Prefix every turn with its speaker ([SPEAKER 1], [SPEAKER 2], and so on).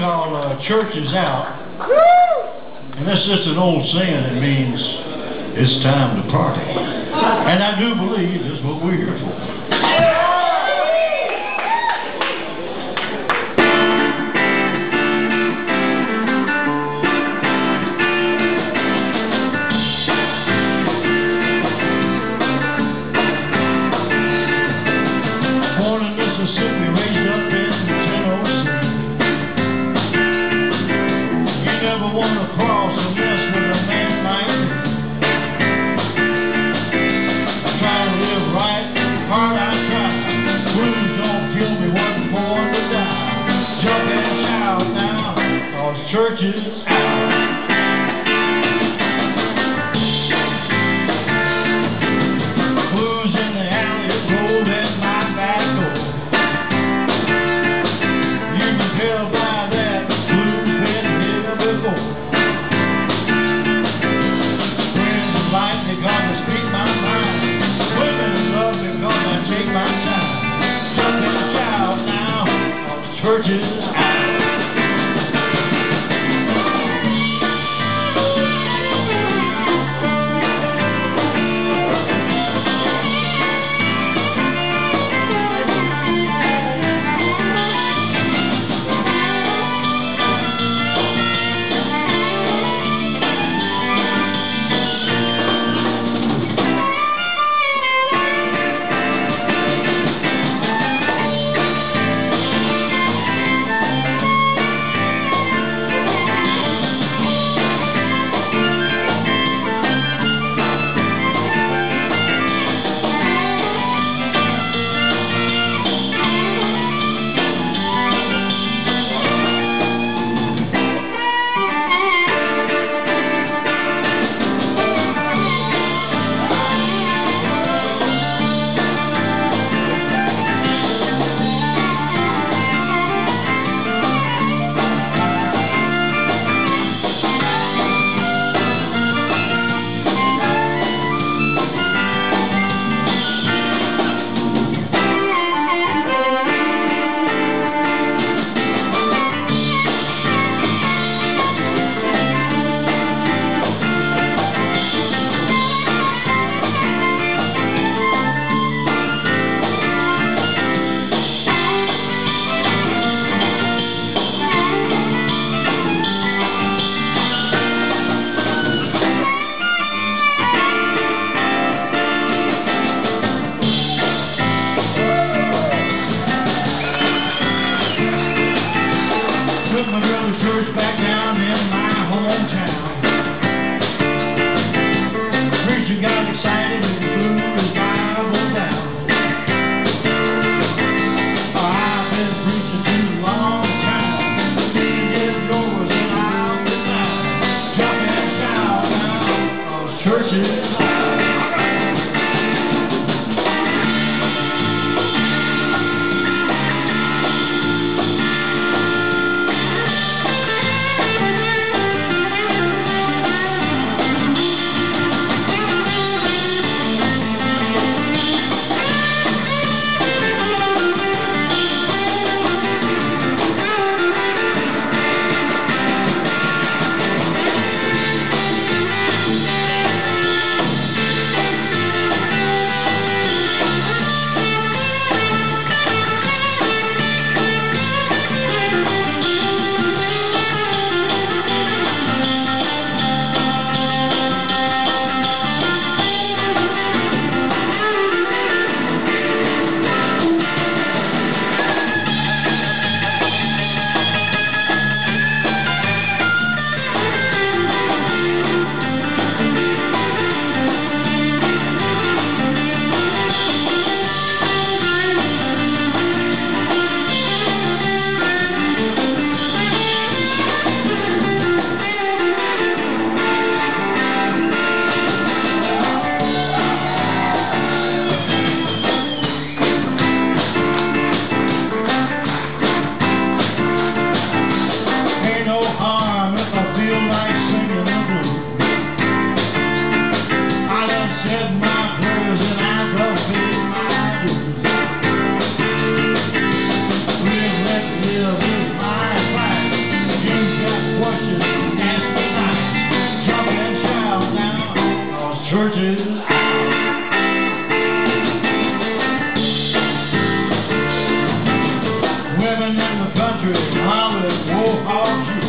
[SPEAKER 1] called Church Is Out. And that's just an old saying that means it's time to party. And I do believe that's what we're here for. Church is out. Blues in the alley, rolled at my back door. You can tell by that blues been here before. Friends of light, they gonna speak my mind. Women love me, gonna take my time. Jump and shout now, the church is out. Church back down in my hometown. Preacher got excited and blew his Bible down. I've been preaching too long time. Get yours and I'll get mine. Jump and shout now, 'cause church is out. solid wolf hogs.